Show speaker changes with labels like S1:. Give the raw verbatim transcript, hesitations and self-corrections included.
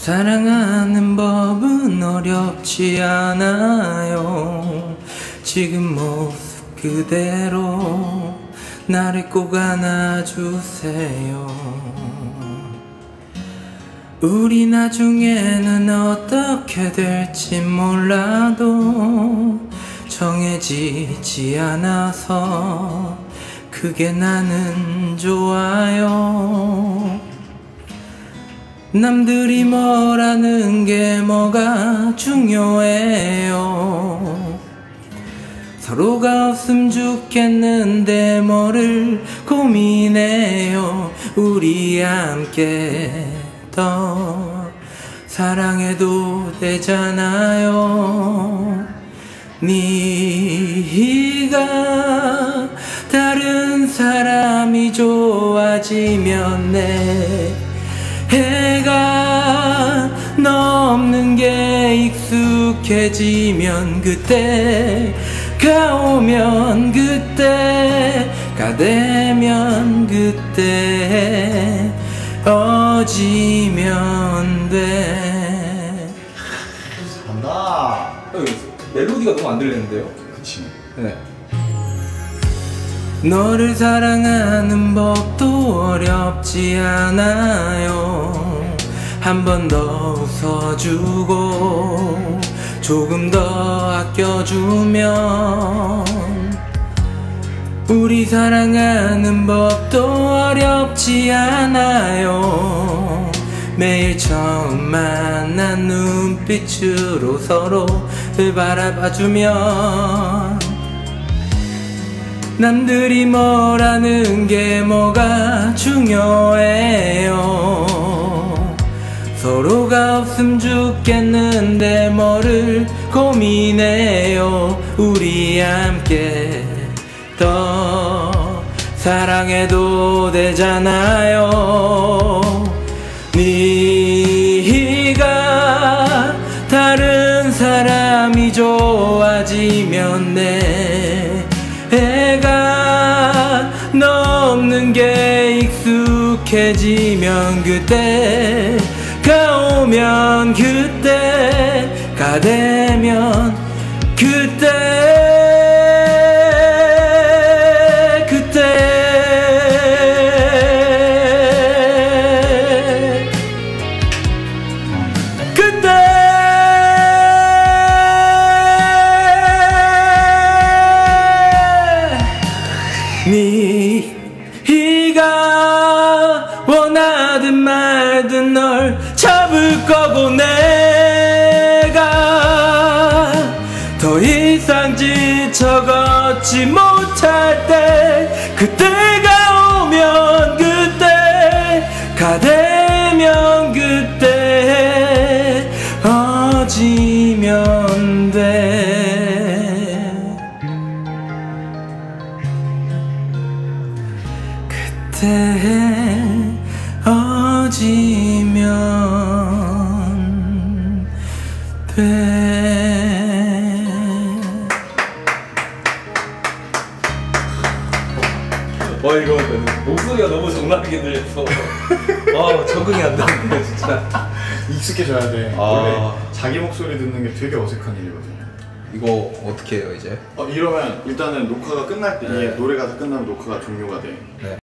S1: 사랑하는 법은 어렵지 않아요. 지금 모습 그대로 나를 꼭 안아주세요. 우리 나중에는 어떻게 될지 몰라도 정해지지 않아서 그게 나는 좋아요. 남들이 뭐라는 게 뭐가 중요해요. 서로가 없음 좋겠는데 뭐를 고민해요. 우리 함께 더 사랑해도 되잖아요. 네가 다른 사람이 좋아지면 내 해가 너 없는 게 익숙해지면 그때가 오면 그때가 되면 그때 어지면 돼.
S2: 잘한다.
S3: 멜로디가 너무 안 들리는데요?
S2: 그치.
S3: 네.
S1: 너를 사랑하는 법도 어렵지 않아요. 한 번 더 웃어주고 조금 더 아껴주면 우리 사랑하는 법도 어렵지 않아요. 매일 처음 만난 눈빛으로 서로를 바라봐주면 남들이 뭐라는 게 뭐가 중요해요. 서로가 없음 죽겠는데 뭐를 고민해요. 우리 함께 더 사랑해도 되잖아요. 네가 다른 사람이 좋아지면 내 해가 너 없는 게 익숙해지면 그때가 오면 그때가 되면 그때 그때 그때 네가 원하든 말든 널 잡을 거고 내가 더 이상 지쳐 걷지 못할 때 그때가 오면 그때가 되면 그때 어지면 돼. 그때 어지면 돼.
S3: 와 이거 목소리가 너무 정나게 들려서 와 적응이 안 되는데 진짜.
S2: 익숙해져야 돼.
S3: 아.
S2: 원래 자기 목소리 듣는 게 되게 어색한 일이거든요.
S3: 이거 어떻게 해요 이제?
S2: 어, 이러면 일단은 녹화가 끝날 때
S3: 네.
S2: 이게 노래가 다 끝나면 녹화가 종료가 돼.
S3: 네.